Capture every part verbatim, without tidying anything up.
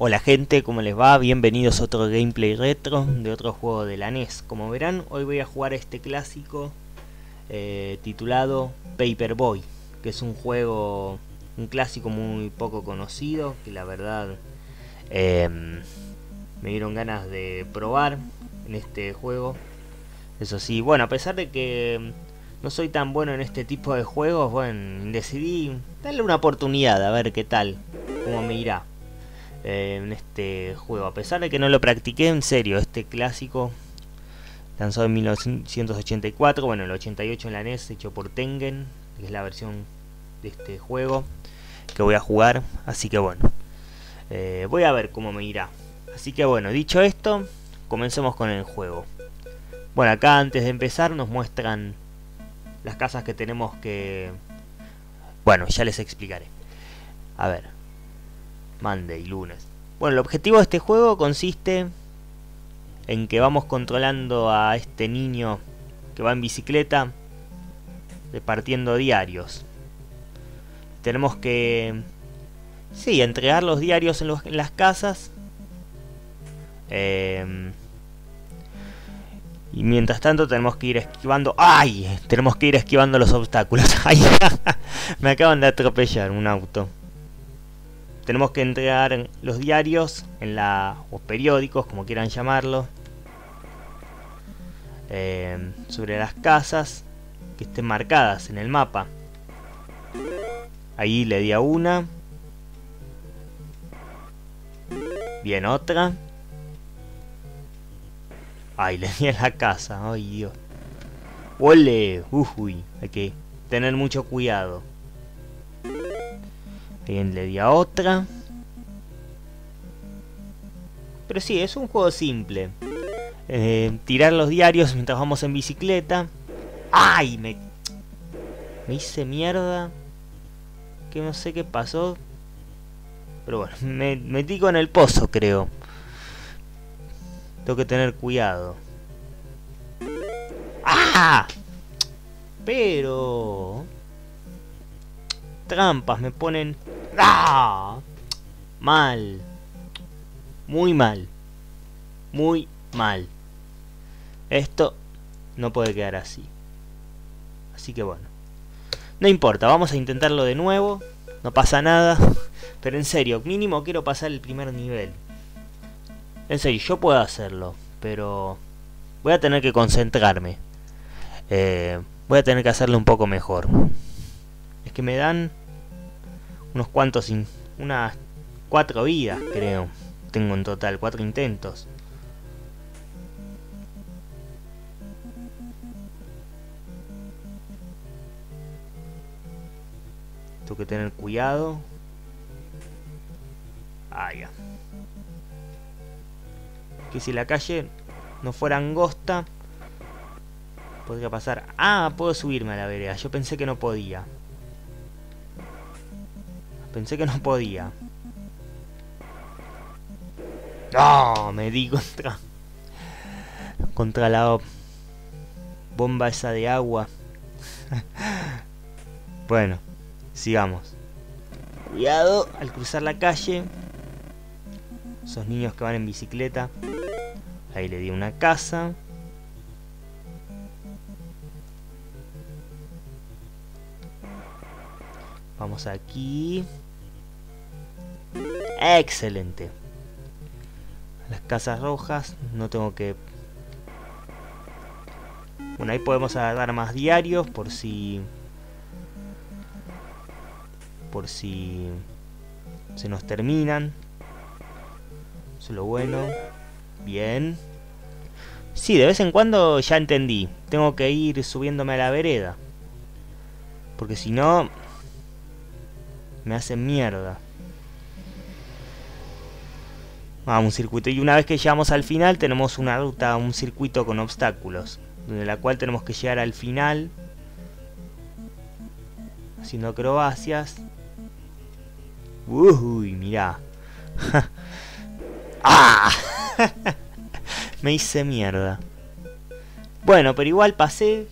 Hola gente, ¿cómo les va? Bienvenidos a otro gameplay retro de otro juego de la N E S. Como verán, hoy voy a jugar este clásico eh, titulado Paperboy, que es un juego, un clásico muy poco conocido, que la verdad eh, me dieron ganas de probar en este juego. Eso sí, bueno, a pesar de que no soy tan bueno en este tipo de juegos, bueno, decidí darle una oportunidad a ver qué tal, cómo me irá. Eh, en este juego, a pesar de que no lo practiqué en serio, este clásico lanzado en mil novecientos ochenta y cuatro, bueno, el ochenta y ocho en la N E S, hecho por Tengen, que es la versión de este juego que voy a jugar, así que bueno, eh, voy a ver cómo me irá. Así que bueno, dicho esto, comencemos con el juego. Bueno, acá antes de empezar nos muestran las casas que tenemos que... Bueno, ya les explicaré. A ver, Monday, lunes. Bueno, el objetivo de este juego consiste en que vamos controlando a este niño que va en bicicleta, repartiendo diarios. Tenemos que, sí, entregar los diarios en, los, en las casas. Eh, y mientras tanto tenemos que ir esquivando... ¡Ay! Tenemos que ir esquivando los obstáculos. ¡Ay! Me acaban de atropellar un auto. Tenemos que entregar los diarios en la, o periódicos, como quieran llamarlo, eh, sobre las casas que estén marcadas en el mapa. Ahí le di a una. Bien, otra. Ay, le di a la casa. Ay, Dios. ¡Ole! Uy, hay que tener mucho cuidado. Bien, le di a otra. Pero sí, es un juego simple. Eh, tirar los diarios mientras vamos en bicicleta. ¡Ay! Me, me hice mierda. Que no sé qué pasó. Pero bueno, me metí con el pozo, creo. Tengo que tener cuidado. ¡Ah! Pero... trampas me ponen... ¡Ah! Mal. Muy mal. Muy mal. Esto no puede quedar así. Así que bueno. No importa, vamos a intentarlo de nuevo. No pasa nada. Pero en serio, mínimo quiero pasar el primer nivel. En serio, yo puedo hacerlo. Pero voy a tener que concentrarme. Eh, voy a tener que hacerlo un poco mejor. Es que me dan unos cuantos... In, unas cuatro vidas, creo. Tengo en total cuatro intentos. Tengo que tener cuidado. Ah, ya. Que si la calle no fuera angosta, podría pasar. Ah, puedo subirme a la vereda. Yo pensé que no podía. Pensé que no podía. ¡No! Me di contra... Contra la bomba esa de agua. Bueno, sigamos. Cuidado al cruzar la calle. Esos niños que van en bicicleta. Ahí le di una casa. Vamos aquí. Excelente. Las casas rojas. No tengo que... Bueno, ahí podemos agarrar más diarios por si... Por si... se nos terminan. Eso es lo bueno. Bien. Sí, de vez en cuando ya entendí. Tengo que ir subiéndome a la vereda. Porque si no... me hacen mierda. Ah, un circuito. Y una vez que llegamos al final tenemos una ruta, un circuito con obstáculos. De la cual tenemos que llegar al final. Haciendo acrobacias. Uy, mirá. ¡Ah! Me hice mierda. Bueno, pero igual pasé.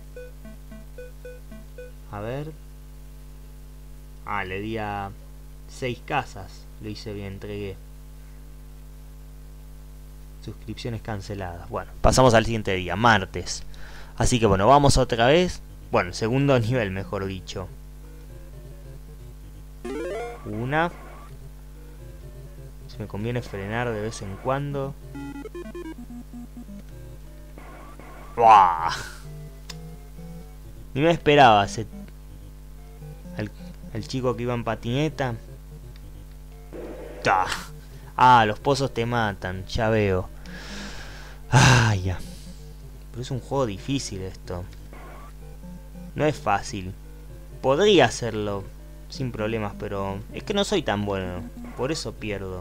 A ver. Ah, le di a seis casas. Lo hice bien, entregué. Suscripciones canceladas. Bueno, pasamos al siguiente día, martes. Así que bueno, vamos otra vez. Bueno, segundo nivel, mejor dicho. Una. Se me conviene frenar de vez en cuando. ¡Buah! Ni me esperaba ese... El, el chico que iba en patineta. ¡Tah! Ah, los pozos te matan, ya veo. Ah, ya. Pero es un juego difícil esto. No es fácil. Podría hacerlo sin problemas, pero es que no soy tan bueno. Por eso pierdo.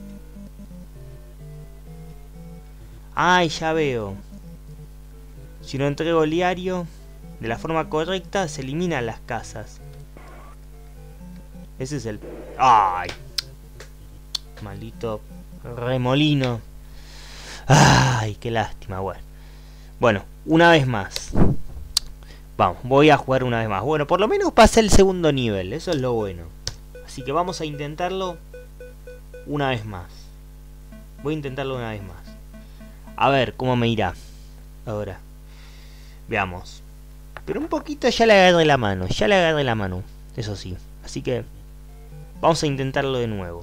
Ay, ya veo. Si no entrego el diario de la forma correcta, se eliminan las casas. Ese es el... ¡Ay! Maldito remolino. ¡Ay, qué lástima! Bueno. Bueno, una vez más. Vamos, voy a jugar una vez más. Bueno, por lo menos pasé el segundo nivel. Eso es lo bueno. Así que vamos a intentarlo una vez más. Voy a intentarlo una vez más. A ver cómo me irá. Ahora. Veamos. Pero un poquito ya le agarré la mano. Ya le agarré la mano. Eso sí. Así que vamos a intentarlo de nuevo.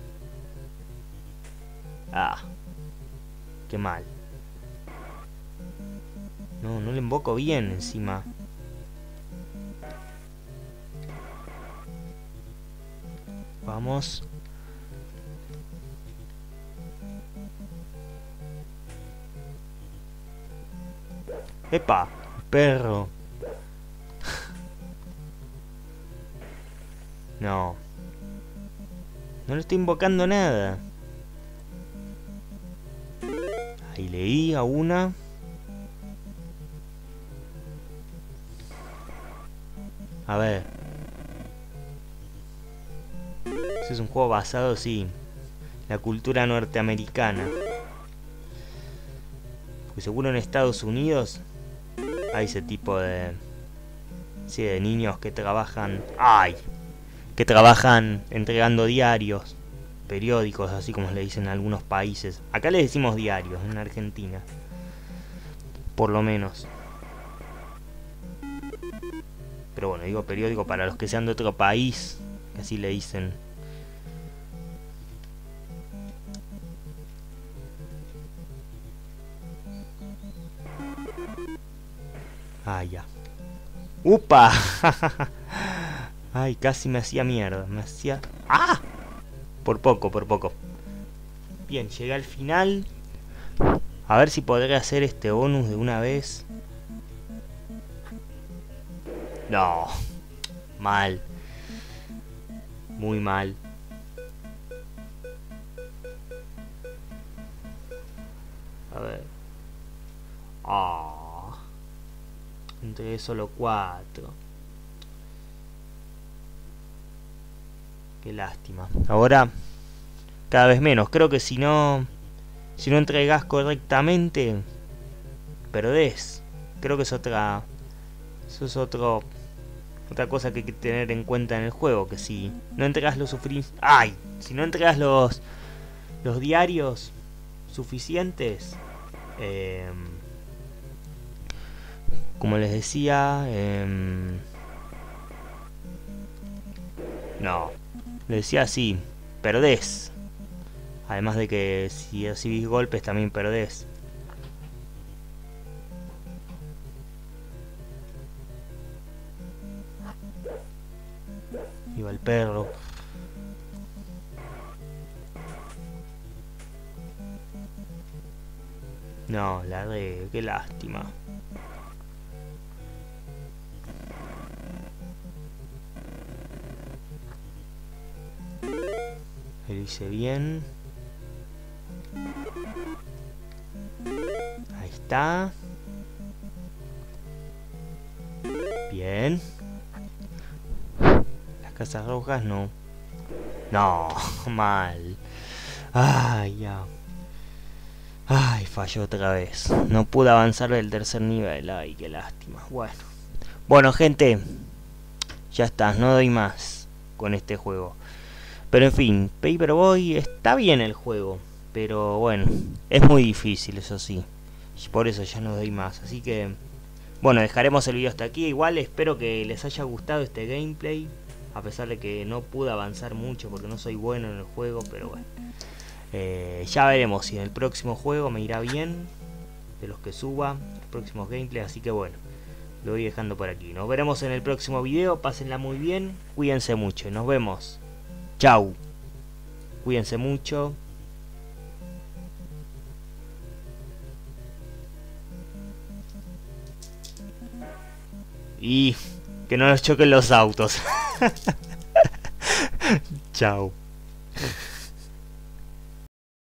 Ah. Qué mal. No, no le invoco bien encima. Vamos. ¡Epa! Perro. No. No le estoy invocando nada. Ahí leí a una. A ver. Ese es un juego basado, sí, en la cultura norteamericana. Porque seguro en Estados Unidos hay ese tipo de... Sí, de niños que trabajan... ¡Ay! Que trabajan entregando diarios, periódicos, así como le dicen en algunos países. Acá le decimos diarios, en Argentina. Por lo menos. Pero bueno, digo periódico para los que sean de otro país, que así le dicen. Ah, ya. ¡Upa! Ay, casi me hacía mierda. Me hacía... ¡Ah! Por poco, por poco. Bien, llegué al final. A ver si podré hacer este bonus de una vez. No. Mal. Muy mal. A ver. Ah. Entregué solo cuatro. Qué lástima. Ahora cada vez menos. Creo que si no si no entregas correctamente, perdés. Creo que es otra eso es otro otra cosa que hay que tener en cuenta en el juego, que si no entregas los suficientes, ay, si no entregas los los diarios suficientes, eh, como les decía, eh, no, les decía así, perdés. Además de que si recibís golpes también perdés. Iba el perro. No, la de... qué lástima. Lo hice bien. Ahí está. Bien. Las casas rojas no. No, mal. Ay, ya. Ay, falló otra vez. No pude avanzar del tercer nivel. Ay, qué lástima. Bueno. Bueno, gente. Ya está, no doy más con este juego. Pero en fin, Paperboy está bien el juego, pero bueno, es muy difícil, eso sí. Por eso ya no doy más. Así que, bueno, dejaremos el video hasta aquí. Igual espero que les haya gustado este gameplay, a pesar de que no pude avanzar mucho porque no soy bueno en el juego, pero bueno. Eh, ya veremos si en el próximo juego me irá bien, de los que suba, los próximos gameplays. Así que bueno, lo voy dejando por aquí. Nos veremos en el próximo video. Pásenla muy bien, cuídense mucho. Nos vemos. Chau. Cuídense mucho. Y que no nos choquen los autos. Chau.